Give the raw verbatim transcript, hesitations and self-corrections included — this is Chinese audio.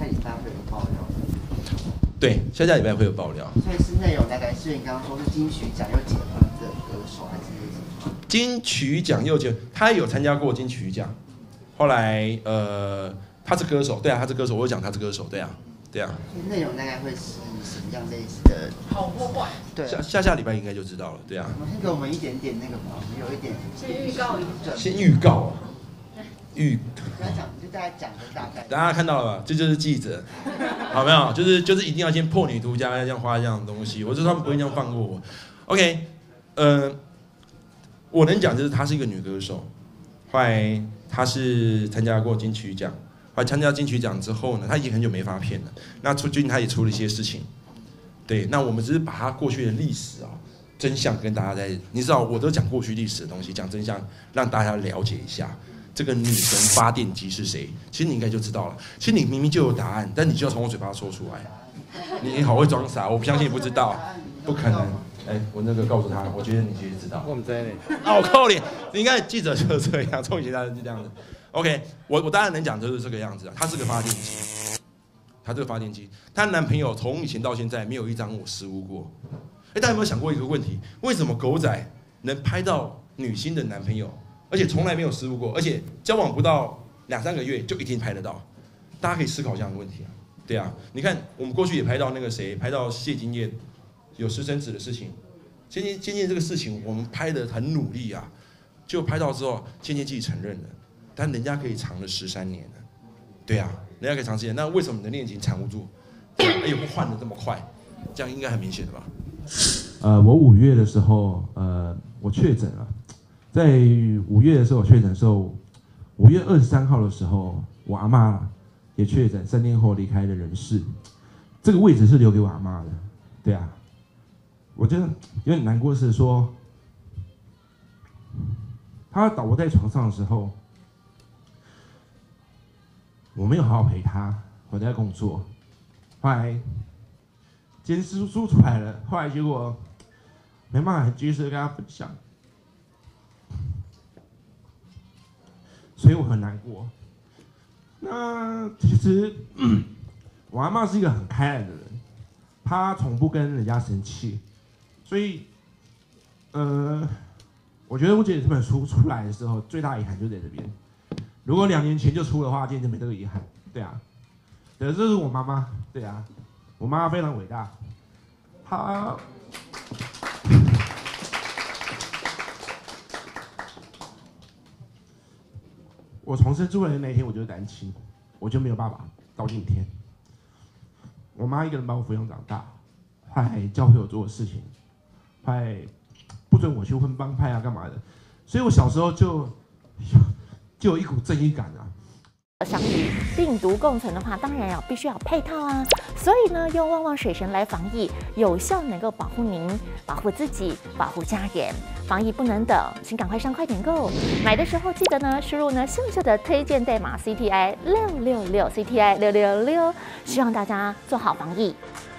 礼拜会有爆料。 对，下下礼拜会有爆料。 所以是内容大概是你刚刚说是金曲奖又结婚的歌手，还是什么？金曲奖又结，他有参加过金曲奖，后来呃他是歌手，对啊，他是歌手，我有讲他是歌手，对啊，对啊。 内容大概会是什么样类似的？好或坏？对。下下下礼拜应该就知道了，对啊。 先给我们一点点那个吧，我们有一点。先预告一下。 先预告啊。预。 不要讲，就大概讲个大概。 大家看到了吧？这就是记者，好没有？就是就是一定要先破女独家，要这样花这样的东西。我知道他们不会这样放过我。OK， 呃，我能讲就是她是一个女歌手，后来她是参加过金曲奖，后来参加金曲奖之后呢，她已经很久没发片了。那最近她也出了一些事情，对，那我们只是把她过去的历史啊、真相跟大家在，你知道我都讲过去历史的东西，讲真相，让大家了解一下。这个女神发电机是谁？其实你应该就知道了。其实你明明就有答案，但你就要从我嘴巴说出来。你好会装傻，我不相信你不知道，不可能。哎、欸，我那个告诉他，我觉得你其实知道。我们在那。哦，扣脸！你看记者就是这样，从以前到现在是这样子。OK， 我我当然能讲就是这个样子啊。她是个发电机，她这个发电机，她男朋友从以前到现在没有一张我失误过。哎、欸，大家有没有想过一个问题？为什么狗仔能拍到女星的男朋友？而且从来没有失误过，而且交往不到两三个月就一定拍得到，大家可以思考这样的问题啊。对啊，你看我们过去也拍到那个谁，拍到谢金燕有私生子的事情，谢金谢金燕这个事情我们拍得很努力啊，就拍到之后，谢金燕自己承认了，但人家可以藏了十三年了。对啊，人家可以藏十年，那为什么你的恋情藏不住？哎呦，换得这么快，这样应该很明显的吧？ 呃，我五月的时候，呃，我确诊了。在五月的时候确诊的时候，五月二十三号的时候，我阿嬷也确诊，三天后离开了人世。这个位置是留给我阿嬷的，对啊。我觉得有点难过是说，她倒卧在床上的时候，我没有好好陪她，我在工作。后来监视书出来了，后来结果没办法很及时的跟她分享。所以我很难过。那其实，嗯、我阿嬷是一个很开朗的人，她从不跟人家生气，所以，呃，我觉得我姐这本书出来的时候，最大遗憾就在这边。如果两年前就出的话，今天就没这个遗憾。对啊，对，这是我妈妈。对啊，我妈妈非常伟大，她。我从生出来的那一天，我就单亲，我就没有爸爸到今天。我妈一个人把我抚养长大，还教会我做的事情，还不准我去混帮派啊干嘛的，所以我小时候就就有一股正义感啊。 想与病毒共存的话，当然要必须要配套啊。所以呢，用旺旺水神来防疫，有效能够保护您、保护自己、保护家人。防疫不能等，请赶快上快点购。买的时候记得呢，输入呢秀秀的推荐代码 C T I 六六六 C T I 六六六，希望大家做好防疫。